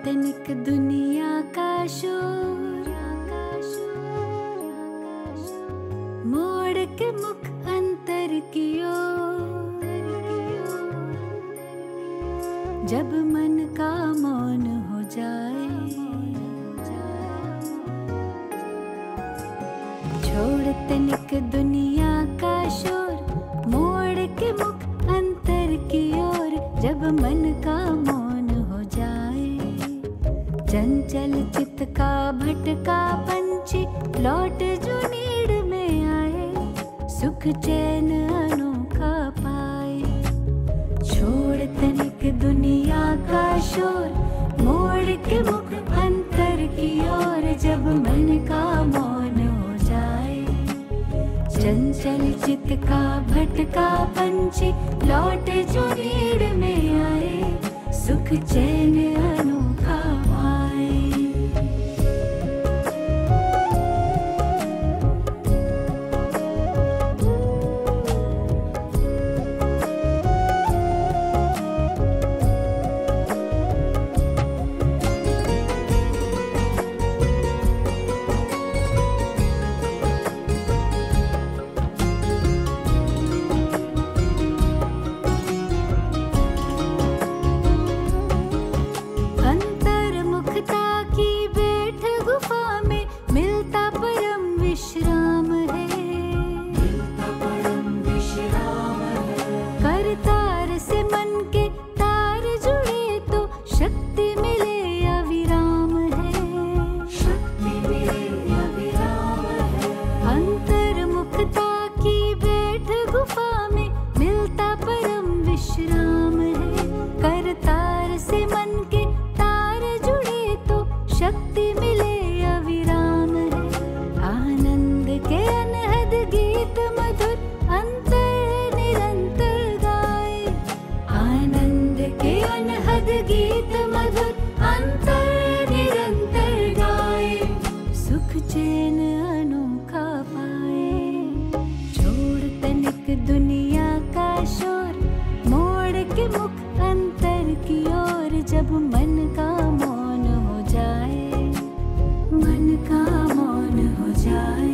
तनिक दुनिया का शोर, मोड़ के मुख अंतर की ओर, जब मन का मौन हो जाए, छोड़ तनिक दुनिया का शोर, मोड़ के मुख अंतर की ओर, जब मन का मौन हो जाए। चंचल चित का भटका पंछी लौट जो नीड़ में आए, सुख चैन अनोखा पाए। छोड़ तनिक दुनिया का शोर, मोड़ के मुख अंतर की ओर, जब मन का मौन हो जाए। चंचल चित का भटका पंछी लौट जो नीड़ में आए, सुख चैन अनोखा पाए। दुनिया का शोर, मोड़ के मुख अंतर की ओर, जब मन का मौन हो जाए, मन का मौन हो जाए।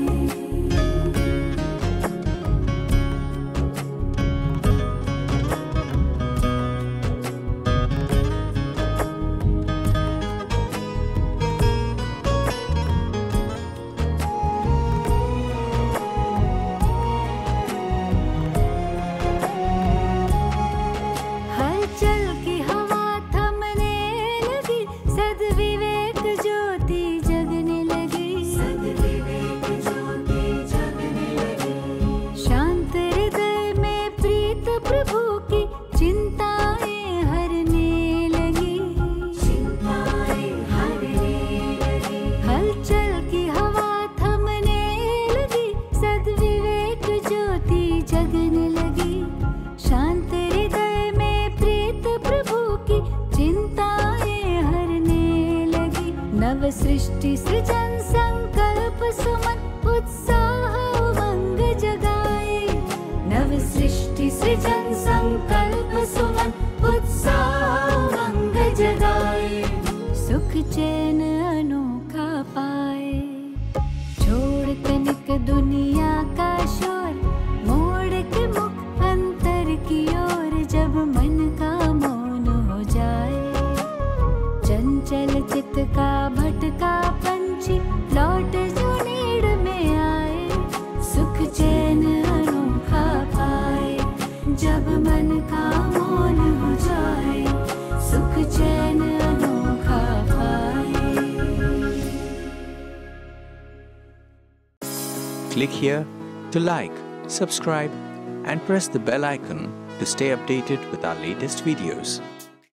नव सृष्टि सृजन संकल्प सुमन उत्साह उमंग जगाए, नव सृष्टि सृजन संकल्प सुमन उत्साह उमंग जगाए, सुख चैन अनोखा पाए। छोड़ तनिक दुनिया का शोर, मोड़ के मुख अंतर की ओर, जब मन का मौन हो जाए। चंचल चित का भटका पंछी लौट जो नीड़ में आए, सुख चैन अनोखा पाए। जब मन का मौन हो जाए, सुख चैन अनोखा पाए। Click here to like, subscribe and press the bell icon to stay updated with our latest videos.